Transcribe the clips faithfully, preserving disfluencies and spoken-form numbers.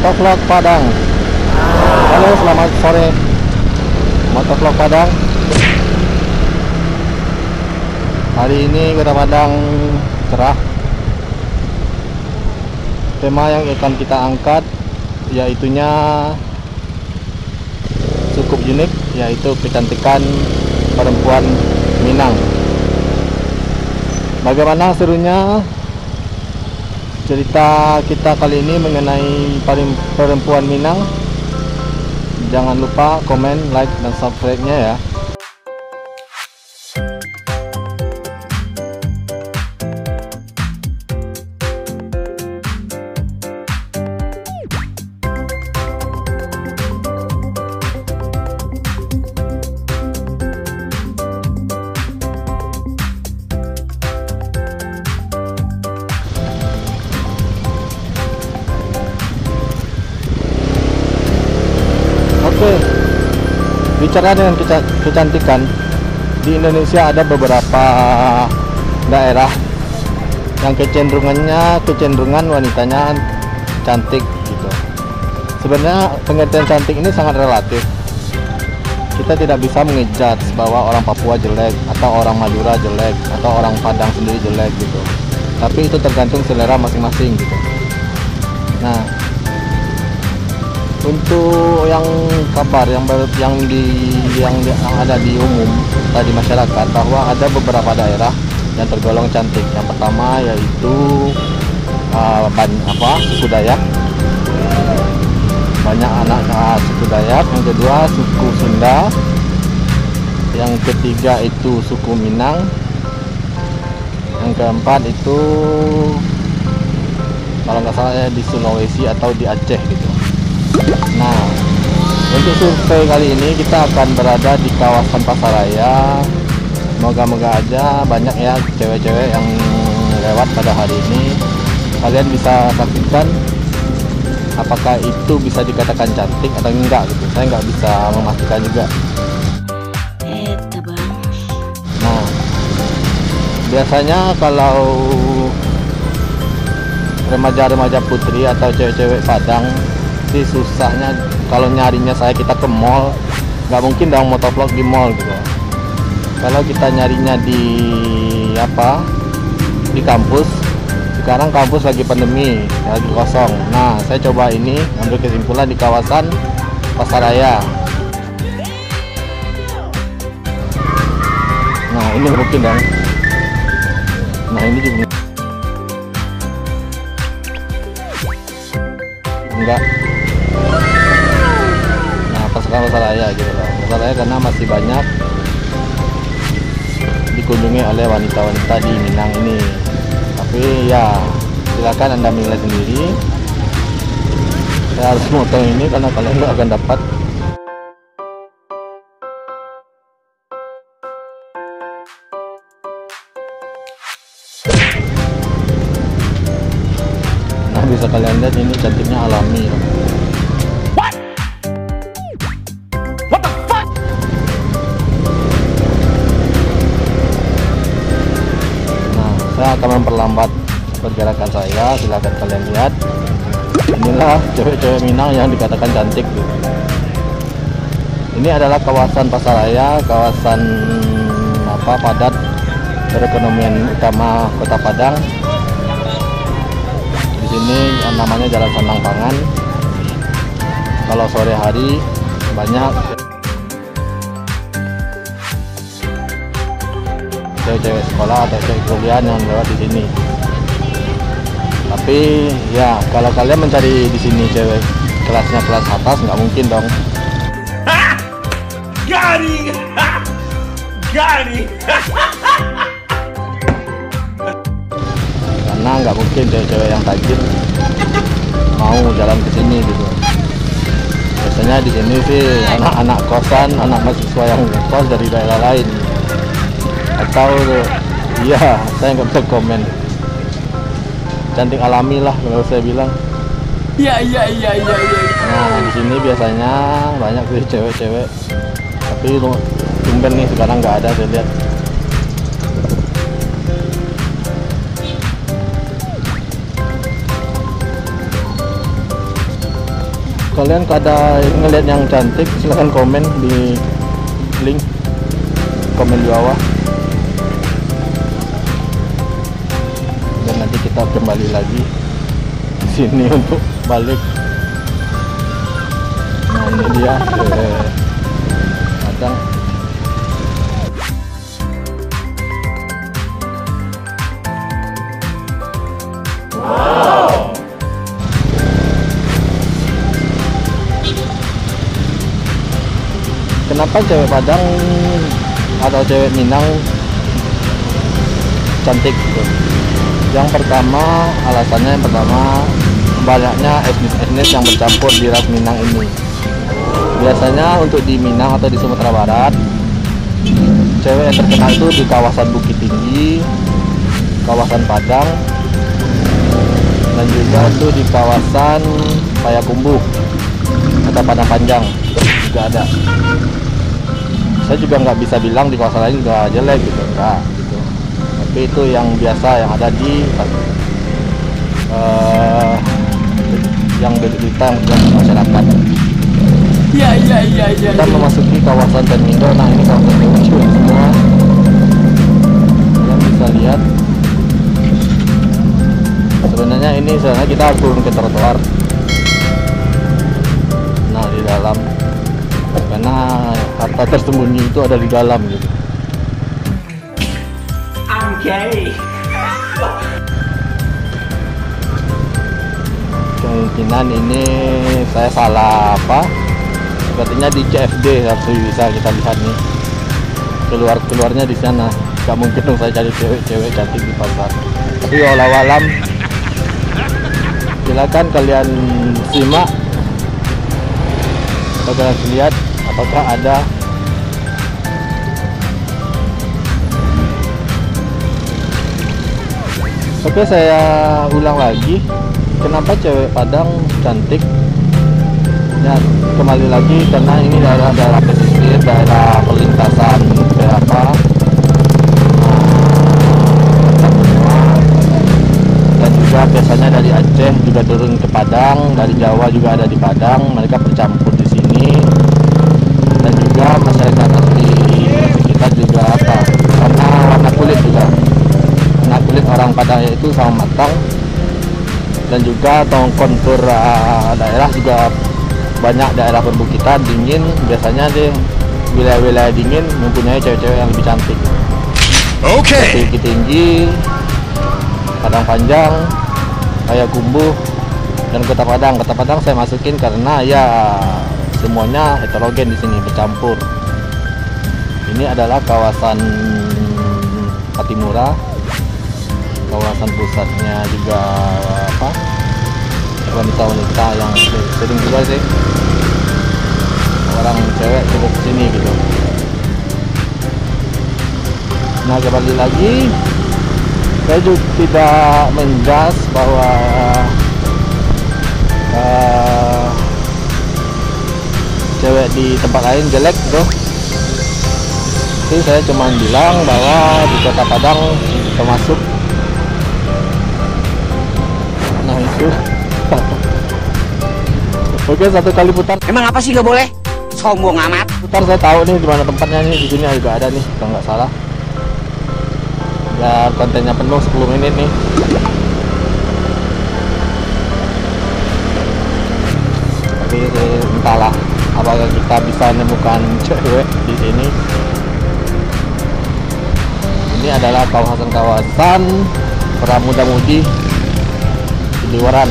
Motovlog Padang. Halo, selamat sore Motovlog Padang. Hari ini Kota Padang cerah. Tema yang akan kita angkat yaitunya cukup unik, yaitu kecantikan perempuan Minang. Bagaimana serunya cerita kita kali ini mengenai perempuan Minang? Jangan lupa komen, like, dan subscribe-nya ya. Oke, bicara dengan kecantikan, di Indonesia ada beberapa daerah yang kecenderungannya kecenderungan wanitanya cantik gitu. Sebenarnya pengertian cantik ini sangat relatif. Kita tidak bisa mengejudge bahwa orang Papua jelek atau orang Madura jelek atau orang Padang sendiri jelek gitu. Tapi itu tergantung selera masing-masing gitu. Nah, untuk yang kabar yang yang di yang, yang ada di umum atau di masyarakat, bahwa ada beberapa daerah yang tergolong cantik. Yang pertama yaitu uh, ban, apa suku Dayak, banyak anak uh, suku Dayak. Yang kedua suku Sunda. Yang ketiga itu suku Minang. Yang keempat itu kalau nggak salah ya di Sulawesi atau di Aceh gitu. Nah, untuk survei kali ini kita akan berada di kawasan Pasaraya. Moga-moga aja banyak ya cewek-cewek yang lewat pada hari ini. Kalian bisa saksikan apakah itu bisa dikatakan cantik atau enggak gitu. Saya nggak bisa memastikan juga. Nah, biasanya kalau remaja-remaja putri atau cewek-cewek Padang, susahnya kalau nyarinya saya kita ke mall, nggak mungkin dong motovlog di mall gitu. Kalau kita nyarinya di apa di kampus, sekarang kampus lagi pandemi, lagi kosong. Nah, saya coba ini ambil kesimpulan di kawasan Pasaraya. Nah, ini mungkin dong. Nah, ini juga enggak. Pasaraya gitu loh. Pasaraya karena masih banyak dikunjungi oleh wanita-wanita di Minang ini. Tapi ya silakan Anda menilai sendiri. Saya harus motong ini karena kalian nggak akan dapat. Nah, bisa kalian lihat ini cantiknya alami ya. Saya akan memperlambat pergerakan saya, silahkan kalian lihat. Inilah cewek-cewek Minang yang dikatakan cantik. Ini adalah kawasan Pasaraya, kawasan apa padat perekonomian utama Kota Padang. Di sini namanya Jalan Sandang Pangan. Kalau sore hari banyak cewek-cewek sekolah atau cewek kuliah yang lewat di sini. Tapi ya kalau kalian mencari di sini cewek kelasnya kelas atas, nggak mungkin dong. Garing, garing. Karena nggak mungkin cewek-cewek yang tajir mau jalan ke sini gitu. Biasanya di sini sih anak-anak kosan, anak mahasiswa yang kos dari daerah lain. Atau iya, saya nggak bisa komen. Cantik alami lah kalau saya bilang. Iya iya iya iya iya. Nah, di sini biasanya banyak sih cewek-cewek. Tapi tumben nih sekarang nggak ada, saya lihat. kalian ada ngeliat yang cantik silahkan komen di link komen di bawah, dan nanti kita kembali lagi di sini untuk balik. Nah ini dia eh, Padang. Wow. Kenapa cewek Padang atau cewek Minang cantik gitu? Yang pertama, alasannya yang pertama, banyaknya etnis-etnis yang bercampur di ras Minang ini. Biasanya untuk di Minang atau di Sumatera Barat, cewek yang terkenal itu di kawasan Bukit Tinggi, kawasan Padang, dan juga itu di kawasan Payakumbuh atau Padang Panjang juga ada. Saya juga nggak bisa bilang di kawasan lain juga jelek gitu, enggak gitu. Tapi itu yang biasa yang ada di uh, yang berita yang masyarakat. Iya iya iya iya. Kita memasuki kawasan Termindo. Nah ini kawasan Termindo semua. Kalian bisa lihat. Sebenarnya ini sebenarnya kita turun ke trotoar. Nah di dalam, karena harta tersembunyi itu ada di dalam gitu. I'm gay. Kemungkinan ini saya salah apa? Sepertinya di C F D harus bisa kita lihat nih. Keluar keluarnya di sana. Gak mungkin dong saya cari cewek-cewek cantik di pasar. Tapi walau alam, silakan kalian simak. Kalian lihat apakah ada Oke, saya ulang lagi, kenapa cewek Padang cantik? Ya, kembali lagi karena ini daerah-daerah pesisir, daerah perlintasan berapa dan juga biasanya dari Aceh juga turun ke Padang, dari Jawa juga ada di Padang, mereka bercampur di sini. Dan juga masyarakat asli kita juga apa, karena warna kulit juga, warna kulit orang Padang itu sama matang, dan juga atau kontur uh, daerah juga banyak daerah perbukitan dingin, biasanya di wilayah-wilayah dingin mempunyai cewek-cewek yang lebih cantik. Oke. Okay. Bukit Tinggi, Padang Panjang, Payakumbuh, dan Kota Padang. Kota Padang saya masukin karena ya semuanya heterogen di sini, bercampur. Ini adalah kawasan Patimura, kawasan pusatnya juga apa? Wanita-wanita yang sering juga sih orang cewek cukup sini gitu. Nah kembali lagi, saya juga tidak menjas bahwa uh, cewek di tempat lain jelek gitu. Jadi saya cuma bilang bahwa di Kota Padang termasuk. Nah itu. Oke, satu kali putar. Emang apa sih nggak boleh? Sombong amat. Putar saya tahu nih di mana tempatnya nih, di sini juga ada nih kalau nggak salah. Biar kontennya penuh sepuluh menit nih. Tapi entahlah apakah kita bisa menemukan cewek di sini. Ini adalah kawasan-kawasan para muda-mudi di luaran.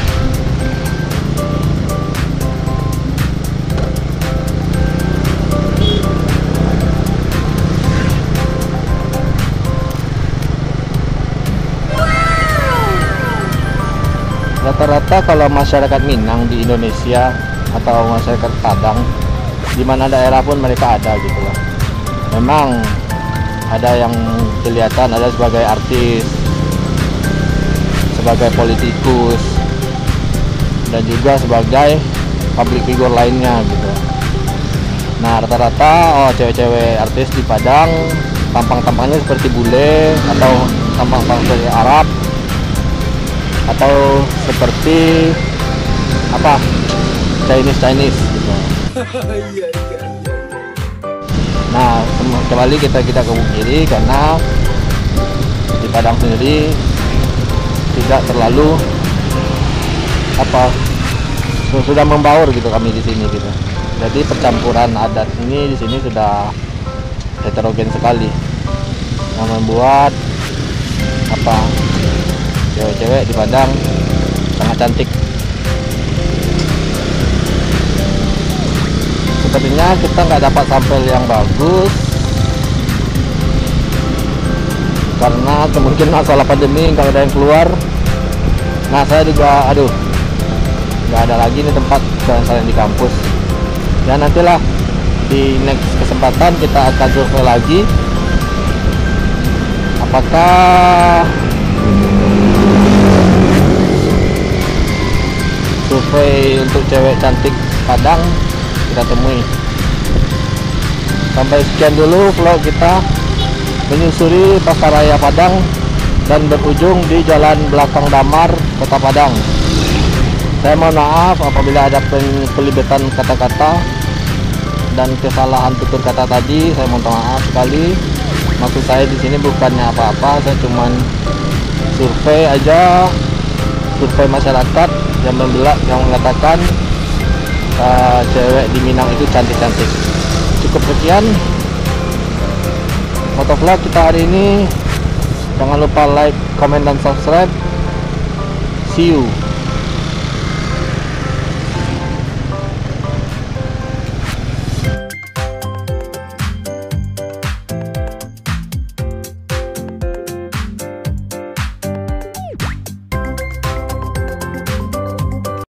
Rata-rata kalau masyarakat Minang di Indonesia atau masyarakat Padang di mana daerah pun mereka ada gitu loh. Memang ada yang kelihatan ada sebagai artis, sebagai politikus, dan juga sebagai public figure lainnya gitu. Nah rata-rata oh cewek-cewek artis di Padang tampang-tampangnya seperti bule atau tampang-tampang seperti Arab atau seperti apa Chinese Chinese gitu. Nah, kembali kita kita ke kiri karena di Padang sendiri tidak terlalu apa sudah membaur gitu kami di sini gitu. Jadi percampuran adat ini di sini sudah heterogen sekali, yang membuat apa cewek-cewek di Padang sangat cantik. Sepertinya kita nggak dapat sampel yang bagus karena kemungkinan masalah pandemi nggak ada yang keluar. Nah, saya juga aduh nggak ada lagi nih tempat saya di kampus. Ya nantilah di next kesempatan kita akan survei lagi apakah survei untuk cewek cantik Padang kita temui. Sampai sekian dulu vlog kita menyusuri Pasar Raya Padang dan berujung di Jalan Belakang Damar, Kota Padang. Saya mohon maaf apabila ada pelibetan kata-kata dan kesalahan tutur kata tadi. Saya mohon maaf sekali. Maksud saya di sini bukannya apa-apa, saya cuman survei aja, survei masyarakat yang membelak, yang mengatakan uh, cewek di Minang itu cantik-cantik. Cukup sekian motovlog kita hari ini. Jangan lupa like, comment, dan subscribe. See you.